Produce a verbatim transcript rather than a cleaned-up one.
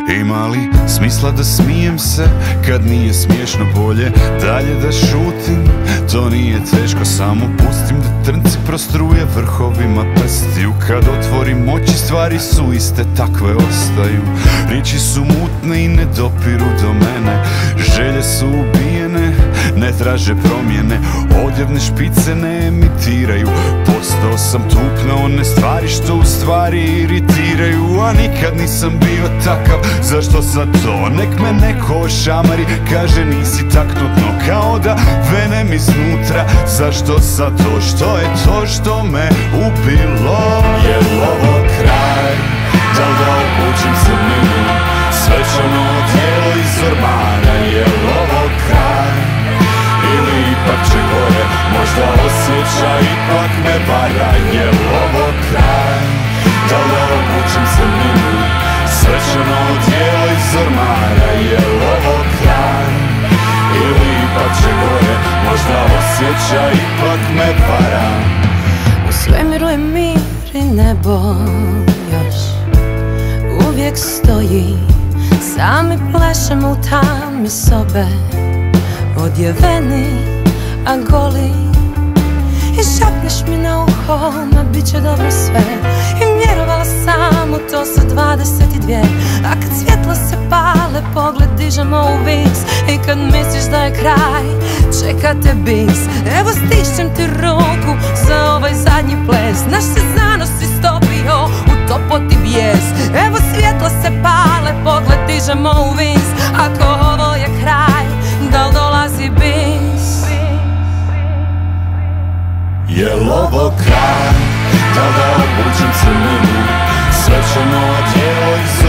Ima li smisla da smijem se kad nije smiješno, bolje dalje da šutim? To nije teško, samo pustim da trnci prostruje vrhovima prstiju. Kad otvorim oči stvari su iste, takve ostaju. Riječi su mutne i ne dopiru do mene. Želje su ubijene, ne traže promjene. Odjevne špice ne emitiraju. Postao sam tup na one stvari što u stvari iritiraju. A nikad nisam bio takav, zašto sad to? Nek me neko ošamari, kaže nisi taknutno, kao da venem iznutra. Zašto sad to? Što je to što me ubilo? Je li ovo kraj? Da li da obučim crninu, svečano odijelo iz ormara? Je li ovo kraj? Ili ipak će gore, možda osjeća ipak me vara? Je li ovo kraj? Da li da obučim crninu, svečano odijelo iz ormara? Je li ovo kraj? Ili ipak će gore, možda osjeća ipak me vara? U svemiru je mir i nebo još uvijek stoji. Sami plešemo u tami sobe, odjeveni, a goli. I šapneš mi na uho, ma bit će dobro sve. I vjerovala sam u to sa dvadeset i dvije. A kad svjetla se pale, pogled dižemo u vis. I kad misliš da je kraj, čeka te bis. Evo stišćem ti ruku za ovaj zadnji ples. Naš se zanos istopio u topoti bijes. Evo svjetla se pale, pogled dižemo u vis. Ako ovo je kraj, da li dolazi bis? Jel' ovo kraj? Da li da obučem crninu, svečano odijelo iz